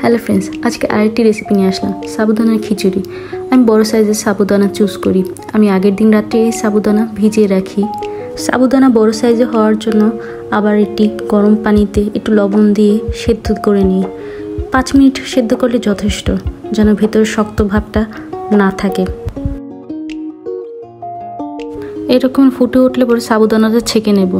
Hello friends, আজকে আরেকটি recipe নিয়ে আসলাম, সাবুদানার খিচুড়ি। আমি বড় সাইজের সাবুদানা চুজ করি। আমি আগের দিন রাত্রে এই সাবুদানা ভিজিয়ে রাখি। সাবুদানা বড় সাইজে হওয়ার জন্য আবার এটি গরম পানিতে একটু লবণ দিয়ে সেদ্ধ করে নিই। 5 মিনিট সেদ্ধ করলে যথেষ্ট, যেন ভেতরে শক্ত ভাবটা না থাকে। এরকম ফুটে উঠলে পরে সাবুদানাটা ছেঁকে নেব।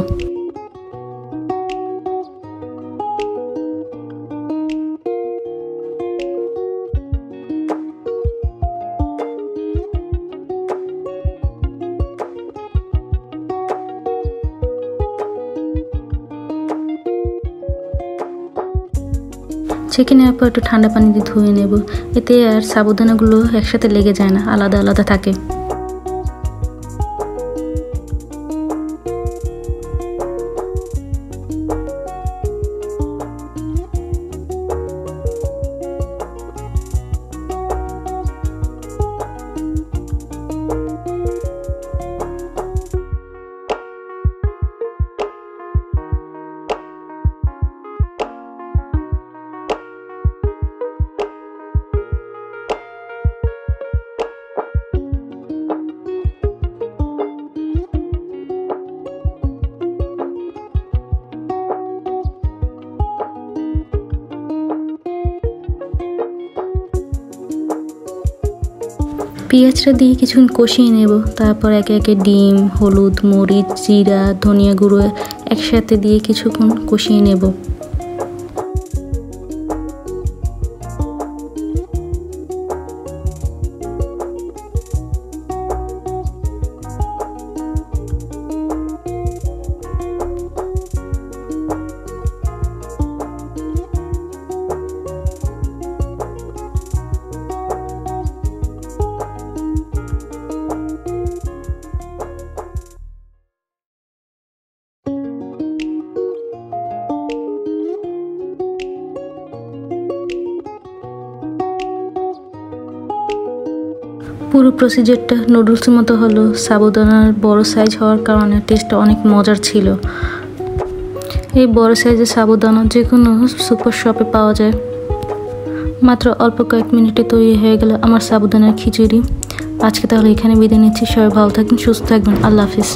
ছেঁকে নেওয়ার পর একটু ঠান্ডা পানি দিয়ে ধুয়ে নেব। এতে আর সাবুদানাগুলো একসাথে লেগে যায় না, আলাদা আলাদা থাকে। পেঁয়াজটা দিয়ে কিছুক্ষণ কষিয়ে নেব। তারপর একে একে ডিম, হলুদ, মরিচ, জিরা, ধনিয়া গুঁড়ো একসাথে দিয়ে কিছুক্ষণ কষিয়ে নেব। পুরো প্রসিজারটা নুডলসের মতো হলো। সাবুদানার বড় সাইজ হওয়ার কারণে টেস্টটা অনেক মজার ছিল। এই বড় সাইজের সাবুদানা যে কোনো সুপার শপে পাওয়া যায়। মাত্র অল্প কয়েক মিনিটে তৈরি হয়ে গেল আমার সাবুদানার খিচুড়ি। আজকে তাহলে এখানে বিদায় নিচ্ছি। সবাই ভালো থাকবেন, সুস্থ থাকবেন। আল্লাহ হাফিজ।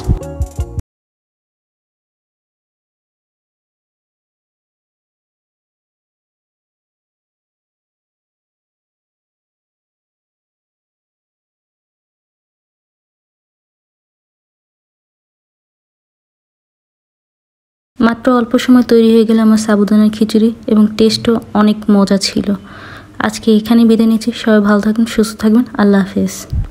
মাত্র অল্প সময় তৈরি হয়ে গেল আমার সাবুদানার খিচুড়ি এবং টেস্টও অনেক মজা ছিল। আজকে এখানেই বিদায় নিচ্ছি। সবাই ভালো থাকবেন, সুস্থ থাকবেন। আল্লাহ হাফেজ।